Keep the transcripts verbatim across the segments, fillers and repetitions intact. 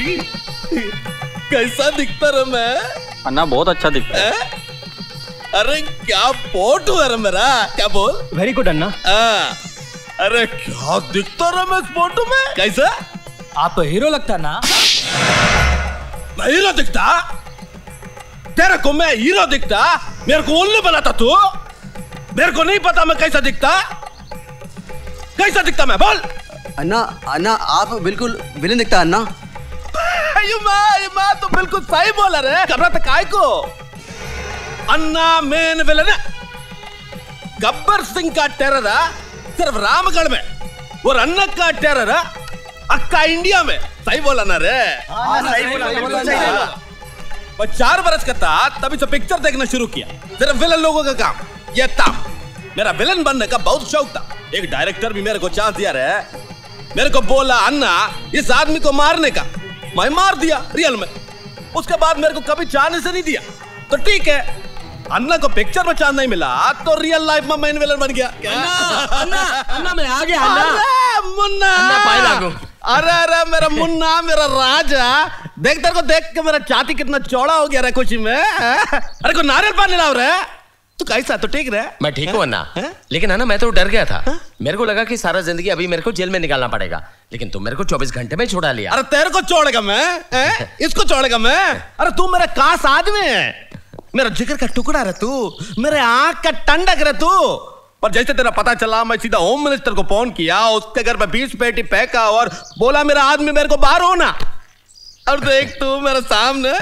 कैसा दिखता रहा मैं? अन्ना बहुत अच्छा दिखता है। अरे क्या फोटो है मेरा, क्या बोल? Very good Anna. अरे क्या दिखता रहा मैं इस फोटो में? कैसा? आप तो हीरो लगता ना। मैं हीरो दिखता? तेरे को मैं हीरो दिखता? मेरे को उल्लू बनाता तू? मेरे को नहीं पता मैं कैसा दिखता? कैसा दिखता मैं, बोल? अन्ना अन्ना आप बिल्कुल विलेन दिखता अन्ना। ये माँ, ये माँ तो बिल्कुल सही बोला रे। घबराता काय को? अन्ना मेन विलेन है। गब्बर सिंह का टेरर सिर्फ रामगढ़ में, और अन्ना का टेरर अक्का इंडिया में। सही बोला ना रे? हाँ, सही बोला, बिल्कुल सही बोला। मैं चार बरस का था तभी से पिक्चर देखना शुरू किया। सिर्फ विलन लोगों का काम ये था। मेरा विलन बनने का बहुत शौक था। एक डायरेक्टर भी मेरे को चांस दिया रे। मेरे को बोला अन्ना इस आदमी को मारने का, मैं मार दिया रियल में। उसके बाद मेरे को कभी चांस नहीं दिया। तो ठीक है, अन्ना को पिक्चर में चांस नहीं मिला तो रियल लाइफ में मेन विलन बन गया। क्या? अन्ना, अन्ना मैं आ गया। अरे मुन्ना, अरे अरे मेरा मुन्ना, मेरा राजा, देख तेरे को देख के मेरा छाती कितना चौड़ा हो गया रे खुशी में। अरे को नारियल पानी लाओ रे। तू कैसा? तो ठीक रहे? मैं ठीक हूँ अन्ना, लेकिन अन्ना मैं तो डर गया था। मेरे को लगा कि सारा जिंदगी अभी मेरे को जेल में निकालना पड़ेगा, लेकिन तुम मेरे को चौबीस घंटे में छोड़ा लिया। अरे तेरे को छोड़ेगा मैं? इसको छोड़ेगा मैं? अरे तू मेरा खास आदमी है, मेरा जिगर का टुकड़ा रहे तू, मेरे आंख का टंडक रहे तू। पर जैसे तेरा पता चला मैं सीधा होम मिनिस्टर को फोन किया, उसके घर पे बीस पेटी फेंका और बोला मेरा आदमी मेरे को बाहर होना। और देख तू मेरे सामने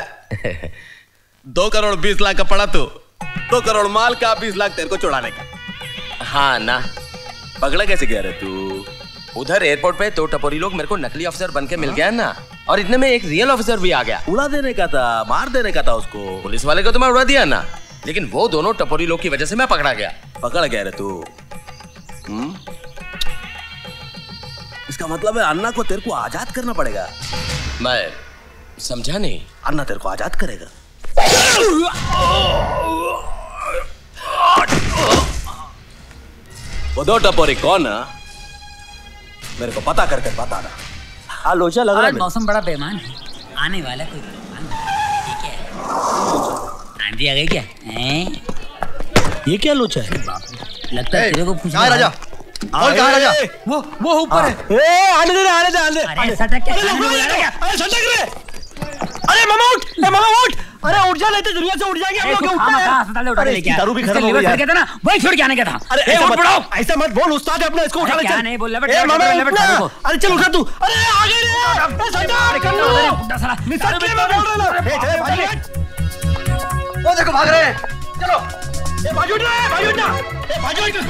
दो करोड़ बीस लाख का पड़ा तू, दो करोड़ माल का बीस लाख तेरे को चुड़ाने का। हाँ ना, पगड़ा कैसे गया रे तू? उधर एयरपोर्ट पे दो टपोरी लोग मेरे को नकली ऑफिसर बन के मिल गया ना, और इतने में एक रियल ऑफिसर भी आ गया। उड़ा देने का था, मार देने का था उसको। पुलिस वाले को तो मैं उड़ा दिया ना, लेकिन वो दोनों टपोरी लोग की वजह से मैं पकड़ा गया। पकड़ गया रे तू? हम्म? इसका मतलब है अन्ना को तेरे को आजाद करना पड़ेगा। मैं समझा नहीं। अन्ना तेरे को आजाद करेगा। वो दो टपोरी कौन है मेरे को पता करके बताना। हाँ लोचा लग रहा है। मौसम बड़ा बेईमान है, आने वाला कोई ठीक है। आंधी आ गई क्या? ये क्या लोचा है? लगता है तेरे को कहाँ राजा? और कहाँ राजा? वो वो ऊपर है। ए आने दे, आने दे, आने दे। अरे सटक क्या? अरे सटक रे! अरे मामा उठ, ए मामा उठ! अरे उठ जा, नहीं तो दुनिया से उठ जाएंगे हम लोग। उठना है। अरे इसकी दारू भी खत्म हो गई है ना, वही छोड़ के आने का था। अरे ऐसा मत, ऐसा मत बोल, उस्ताद है अपना, इसको उठा ले। क्या नहीं बोल रहा? ए मामा उठना। अरे चल उठा तू। अरे आ गई रे! ए सटक कर लो। उठा साला। निसट के मैं बोल रहा हूं। ए चल भाग रे। वो देखो भाग रहे हैं। चलो। ए भाग उठ रे, भाग उठना। ए भाग उठ।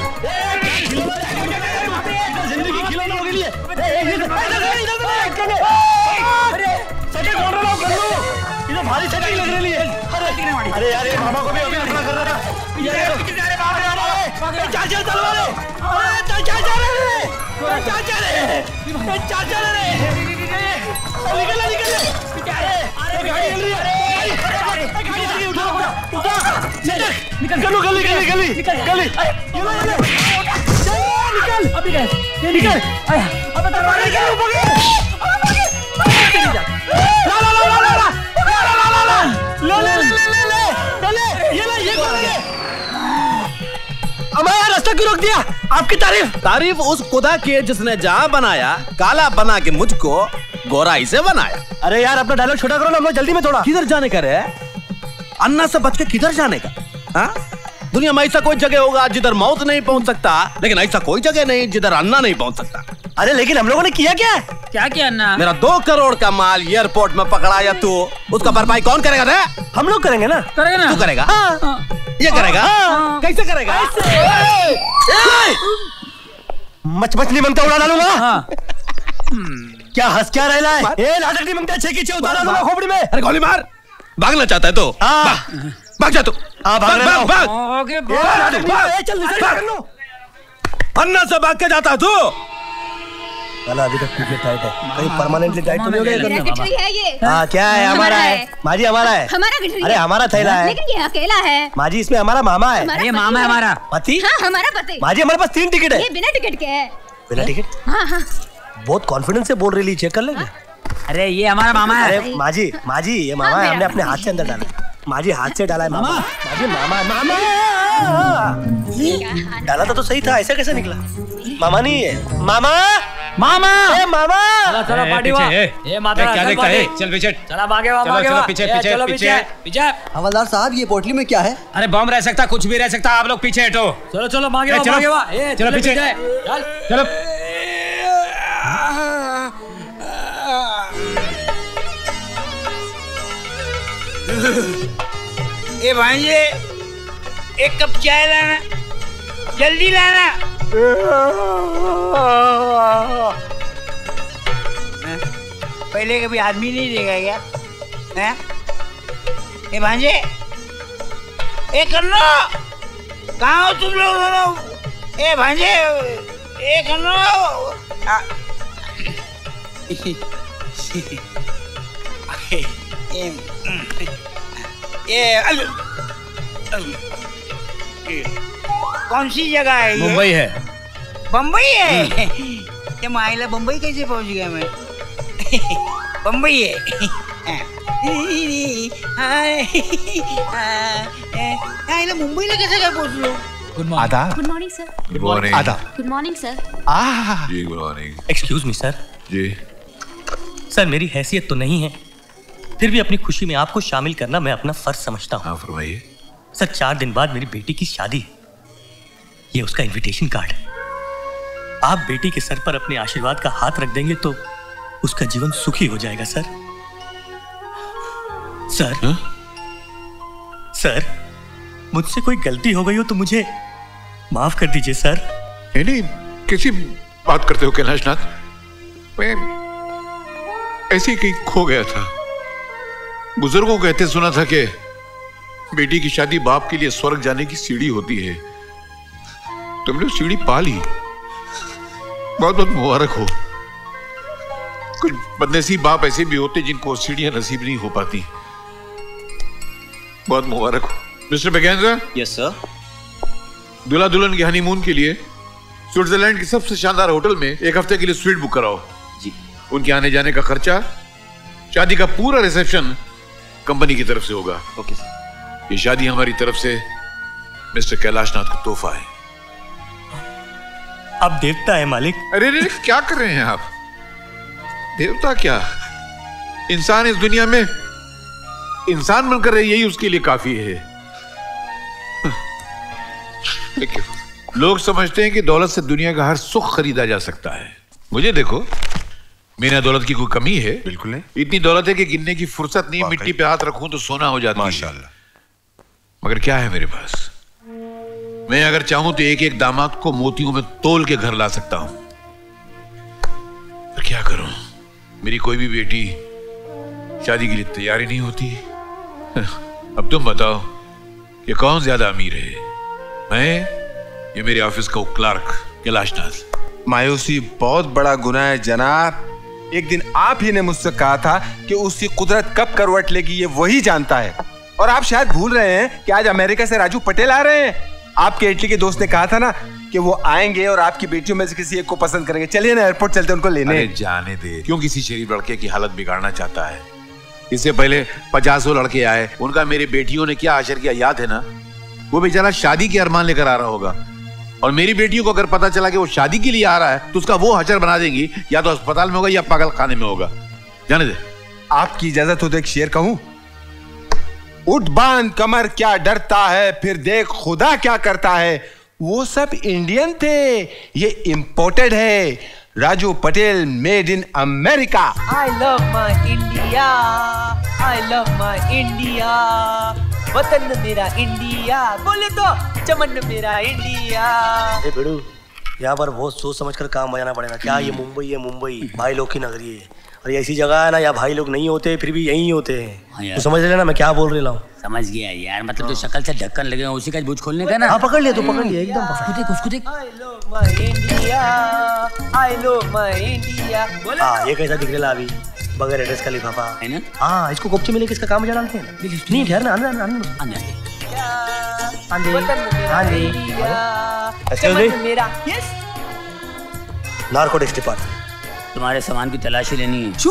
ए जिंदगी खिलौना हो गई है। ए इधर इधर इधर अरे सटक बोल रहा हूं, कर लो। इधर भारी सटक लग रही है। अरे अरे यार ये मामा को भी अभी अपना कर रहा था। ये अरे बाप रे, अरे चाचा तलवार है। अरे चाचा जा रहे हैं, चाचा रे, चाचा रे, निकल निकल। अरे गाड़ी चल रही है, गाड़ी आ गई, उठा उठा उठा, निकल निकल गली गली गली गली, ये लो ये निकल, अभी गए, ये निकल, आया, अब बता रहा है क्या ऊपर गए, ला ला ला ला ला ला ला ला ले ले ले ले ले ले, ये ले ये कौन है? हमारा रास्ता क्यों रोक दिया? आपकी तारीफ तारीफ उस खुदा की जिसने जहां बनाया काला बना के मुझको गोराई से बनाया। अरे यार अपना डायलॉग छोटा करो ना, हम लोग जल्दी में थोड़ा। किधर जाने का रे? अन्ना से बच के किधर जाने का? हाँ? दुनिया में ऐसा कोई जगह होगा जिधर मौत नहीं पहुंच सकता, लेकिन ऐसा कोई जगह नहीं जिधर अन्ना नहीं पहुंच सकता। अरे लेकिन हम लोगों ने किया क्या? क्या किया अन्ना? मेरा दो करोड़ का माल एयरपोर्ट में पकड़ाया तू, उसका भरपाई कौन करेगा रे? हम लोग करेंगे ना। करेगा ना? तू करेगा? हाँ। ये करेगा? कैसे करेगा? मच मच नहीं मंगता उड़ा डालूंगा। क्या हंस क्या रहा है? ए नाटक नहीं मंगता, छह की छह उतार डालूंगा खोपड़ी में। अरे गोली मार। भागना चाहता है तो भाग, भाग जा तू। भाग भाग भाग। ओके चल कर लो। अन्ना से भाग के जाता तू? चला अभी तक टाइट है, कहीं परमानेंटली टाइट तो नहीं हो गया? गठरी है ये। हाँ क्या है? हमारा है माजी, हमारा है। हमारा गठरी। अरे हमारा थैला है, लेकिन ये अकेला है माजी, इसमें हमारा मामा है। ये मामा है हमारा पति। हाँ हमारा पति। माजी हमारे पास तीन टिकट है। ये बिना टिकट के है। बिना टिकट? हाँ हाँ। बहुत कॉन्फिडेंस से बोल रही, चेक कर लेंगे। अरे ये हमारा मामा है। अरे माजी माजी ये मामा है, हमने अपने हाथ से अंदर डाला। माजी हाथ से डाला है मामा। माजी मामा मामा डाला था तो सही था, ऐसा कैसे निकला? मामा नहीं है, मामा मामा ए मामा। चलो चलो पार्टी वाह। ये माता क्या देखता है? चल पीछे चला भागे वाह भागे वाह। पीछे पीछे पीछे पीछे। हवलदार साहब ये पोटली में क्या है? अरे बम रह सकता, कुछ भी रह सकता, आप लोग पीछे हटो। चलो चलो भागे वाह भागे वाह। चलो पीछे चल चलो। ए भाई ये एक कप चाय लाना, जल्दी लाना। पहले कभी आदमी नहीं देखा क्या? हैं? ए भांजे, ए कन्नो, कहाँ हो तुम लोग दोनों? ए भांजे, ए कन्नो। ये कौन सी जगह है? मुंबई है। बम्बई है? ये माइला बम्बई कैसे पहुंच गया मैं? बम्बई है। माइला मुंबई में कैसे गए पहुंच लो? Good morning. Good morning sir. Good morning. आधा। Good morning sir. आह जी good morning. Excuse me sir. जी सर मेरी हैसियत तो नहीं है, फिर भी अपनी खुशी में आपको शामिल करना मैं अपना फर्ज समझता हूँ। हाँ फरमाइए। सर चार दिन बाद मेरी बेटी की शादी है, ये उसका इनविटेशन कार्ड है। आप बेटी के सर पर अपने आशीर्वाद का हाथ रख देंगे तो उसका जीवन सुखी हो जाएगा सर। सर हा? सर मुझसे कोई गलती हो गई हो तो मुझे माफ कर दीजिए सर। नहीं नहीं, कैसी बात करते हो कैलाश नाथ? मैं ऐसे ही कहीं खो गया था। बुजुर्गों कहते सुना था कि बेटी की शादी बाप के लिए स्वर्ग जाने की सीढ़ी होती है। तुमने सीढ़ी पा ली, बहुत बहुत मुबारक हो। कुछ बदनसीब बाप ऐसे भी होते जिनको सीढ़ियां नसीब नहीं हो पाती। बहुत मुबारक हो मिस्टर बैगेंजा। Yes sir. दूल्हा दुल्हन के हनीमून के लिए स्विट्जरलैंड की सबसे शानदार होटल में एक हफ्ते के लिए स्वीट बुक कराओ। जी। उनके आने जाने का खर्चा, शादी का पूरा रिसेप्शन कंपनी की तरफ से होगा। Okay sir. ये शादी हमारी तरफ से मिस्टर कैलाश नाथ को तोहफा है। अब देवता है मालिक। अरे अरे क्या कर रहे हैं आप? देवता क्या, इंसान इस दुनिया में इंसान बनकर रहे, यही उसके लिए काफी है। देखिए, लोग समझते हैं कि दौलत से दुनिया का हर सुख खरीदा जा सकता है। मुझे देखो, मेरे दौलत की कोई कमी है? बिल्कुल नहीं। इतनी दौलत है कि गिनने की फुर्सत नहीं। मिट्टी पे हाथ रखूं तो सोना हो जाता है। माशाल्लाह। मगर क्या है मेरे पास? मैं अगर चाहूं तो एक एक दामाद को मोतियों में तोल के घर ला सकता हूं। पर क्या करूं, मेरी कोई भी बेटी शादी के लिए तैयारी नहीं होती। अब तुम बताओ कि कौन ज्यादा अमीर है, मैं या मेरे ऑफिस का क्लार्क कैलाश नाथ? मायूसी बहुत बड़ा गुनाह है जनाब। एक दिन आप ही ने मुझसे कहा था कि उसकी कुदरत कब करवट लेगी ये वही जानता है। और आप शायद भूल रहे हैं कि आज अमेरिका से राजू पटेल आ रहे हैं। आपके इटली के दोस्त ने कहा था ना कि वो आएंगे और आपकी बेटियों में से किसी एक को पसंद करेंगे। चलिए ना एयरपोर्ट चलते उनको लेने। अरे जाने दे, क्यों किसी शरीफ लड़के की हालत बिगाड़ना चाहता है? इससे पहले पचासों लड़के आए, उनका मेरे बेटियों ने क्या आशर किया याद है ना? वो बेचारा शादी के अरमान लेकर आ रहा होगा, और मेरी बेटियों को अगर पता चला कि वो शादी के लिए आ रहा है तो उसका वो हशर बना देंगी, या तो अस्पताल में होगा या पागल खाने में होगा। जाने दे। आपकी इजाजत हो तो एक शेर कहूं? उठ बांध कमर क्या डरता है, फिर देख खुदा क्या करता है। वो सब इंडियन थे, ये इंपोर्टेड है। Raju Patel made in America. I love my India, I love my India, वतन मेरा इंडिया, बोले तो चमन मेरा इंडिया। अरे बेड़ू, यहाँ पर बहुत सोच समझ कर काम बजाना पड़ेगा। क्या ये मुंबई है? मुंबई भाई लोग की नगरी है, और ये ऐसी जगह है ना यहाँ भाई लोग नहीं होते फिर भी यहीं होते हैं। तो समझ लेना मैं क्या बोल रहा हूँ। समझ गया यार, मतलब जो शक्ल से ढक्कन लगे हैं उसी का बूझ खोलने का ना। हाँ पकड़ लिया, तो पकड़ लिया एकदम। उसको देख, उसको देख। I love my India, I love my India, बोले हाँ ये कैसा दिख रहा है अभी बगैर एड्रेस का लिफाफा है ना? हाँ इसको कोपचे में लेके इसका काम डालते हैं। नहीं ठहर ना, अंदर अंदर अंदर वतन मेरा इंडिया, चमन मेरा। Yes narcotics department. तुम्हारे सामान की तलाशी लेनी है। क्यों?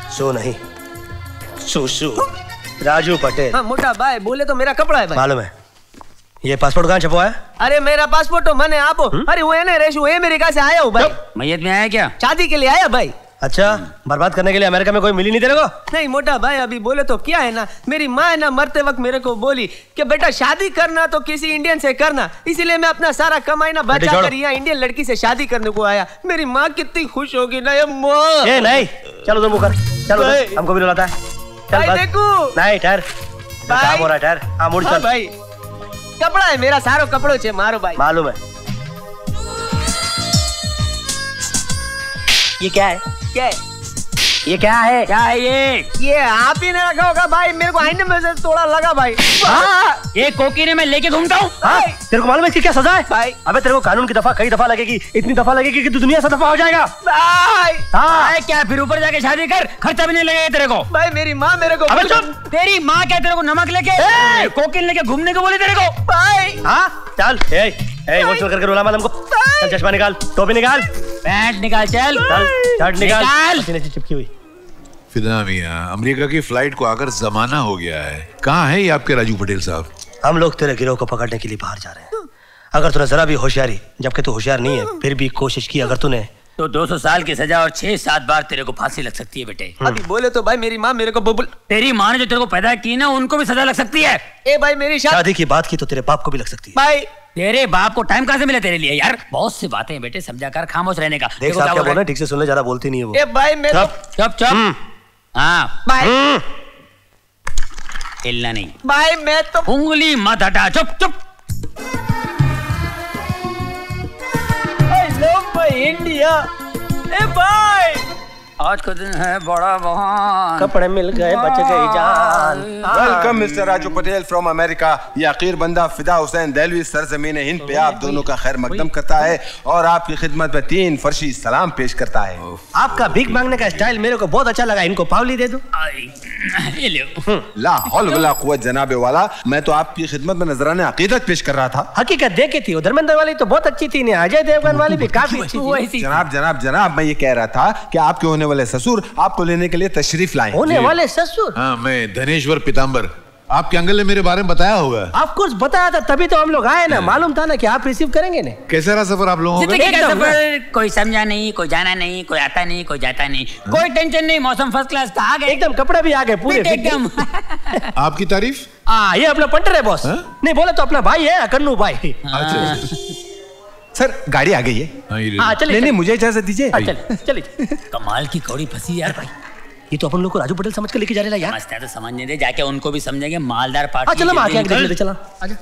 सो नहीं, सुसु। राजू पटेल। हाँ मोटा भाई बोले तो मेरा कपड़ा है भाई। मालूम है। ये पासपोर्ट कहाँ छपवा है? अरे मेरा पासपोर्ट तो मैंने आप अरे वो है ना रेशू अमेरिका से आया हूँ भाई। मैयत में आया क्या? शादी के लिए आया भाई। अच्छा, बर्बाद करने के लिए अमेरिका में कोई मिली नहीं तेरे को? नहीं मोटा भाई, अभी बोले तो क्या है ना, मेरी माँ है ना मरते वक्त मेरे को बोली कि बेटा शादी करना तो किसी इंडियन से करना, इसीलिए मैं अपना सारा कमाई ना बचा कर यहाँ इंडियन लड़की से शादी करने को आया। मेरी माँ कितनी खुश होगी ना ये माँ। ए नहीं, चलो तुम मुकर, चलो हमको भी रुलाता है। चल भाई देखो। नहीं ठहर, काम हो रहा है, ठहर। हाँ मुड़ चल भाई, कपड़ा है मेरा, सारो कपड़ों से मारो भाई। मालूम है। ये क्या है? क्या है? ये क्या है? क्या है ये? ये आप ही ने रखा होगा भाई, मेरे को आईने में से थोड़ा लगा भाई। हाँ, ये कोकीने में लेके घूमता हूँ। हाँ, तेरे को मालूम है इसकी क्या सजा है? भाई अबे तेरे को कानून की दफा कई दफा लगेगी, इतनी दफा लगेगी कि तू दुनिया से दफा हो जाएगा। भाई हाँ क्या, फिर ऊपर जाके शादी कर, खर्चा भी नहीं लगेगा तेरे को। भाई मेरी माँ मेरे को। अबे चुप, तेरी माँ क्या तेरे को नमक लेके कोकीन लेके घूमने को बोली तेरे को? भाई हाँ चल, ए ए वो चल करके रुला मत हमको। चल चश्मा निकाल, टोपी निकाल, पैंट निकाल, चल चल शर्ट निकाल, निकाल। पसीने से चिपकी हुई। फिदा मियां, अमेरिका की फ्लाइट को आकर जमाना हो गया है। कहाँ है ये आपके राजू पटेल साहब? हम लोग तेरे गिरोह को पकड़ने के लिए बाहर जा रहे हैं। अगर तूने जरा भी होशियारी, जबकि तू होशियार नहीं है, फिर भी कोशिश की अगर तूने, तो दो सौ साल की सजा और छह सात बार तेरे को फांसी लग सकती है बेटे। अभी बोले तो भाई मेरी माँ मेरे को बोल, तेरी माँ ने जो तेरे को पैदा की ना, उनको भी सजा लग सकती है। ए भाई मेरी शादी शादी की बात की तो तेरे बाप को भी लग सकती है। भाई तेरे बाप को टाइम कहाँ से मिला तेरे लिए यार? बहुत सी बातें हैं बेटे, समझा कर, खामोश रहने का। देख साहब क्या बोल रहे हैं, ठीक से सुन ले, ज्यादा बोलती नहीं है वो। ए भाई मेरे चुप चुप। हाँ भाई हिलना नहीं भाई, मैं तो उंगली मत हटा, चुप चुप। I love my India. ए भाई आज का दिन है बड़ा महान, कपड़े मिल गए बच गई जान। Welcome mister Raju Patel from America. ये अकीर बंदा फिदा हुसैन दहलवी सरजमीन हिंद पे आप दोनों का खैर मकदम करता है और आपकी खिदमत में तीन फर्शी सलाम पेश करता है। आपका भीख मांगने का स्टाइल मेरे को बहुत अच्छा लगा, इनको पावली दे दो। ये लो। ला हौल वला कुव्वत जनाबे वाला, मैं तो आपकी खिदमत में नजराने अकीदत पेश कर रहा था। हकीकत देखी थी, धर्मेंद्र वाली तो बहुत अच्छी थी, अजय देवगन वाली भी काफी अच्छी थी। जनाब जनाब जनाब मैं ये कह रहा था कि आपके होने वाले ससुर आपको लेने के लिए तशरीफ लाए। होने वाले ससुर? हाँ, मैं धनेश्वर पीताम्बर। आपके अंकल ने मेरे बारे में बताया होगा। ऑफ कोर्स बताया था, तभी तो हम लोग आए ना। मालूम था ना कि आप रिसीव करेंगे ना। कैसा रहा सफर आप लोगों का? सफर कोई समझा नहीं, कोई जाना नहीं, कोई आता नहीं, कोई जाता नहीं, कोई टेंशन नहीं, मौसम फर्स्ट क्लास था, आ गए एकदम, कपड़े भी आ गए पूरे एकदम। आपकी तारीफ? हाँ ये अपना पंटर है बॉस। नहीं बोले तो अपना भाई है कन्नू भाई। सर गाड़ी आ गई है। हाँ चलिए। नहीं नहीं मुझे इजाजत दीजिए। चलिए। कमाल की कौड़ी फंसी यार भाई। ये तो अपन लोग को राजू पटेल समझ के लेके जा रहे हैं यार। समझता है तो समझने दे, जाके उनको भी समझेंगे। मालदार पार्टी। चलो हम आके चला।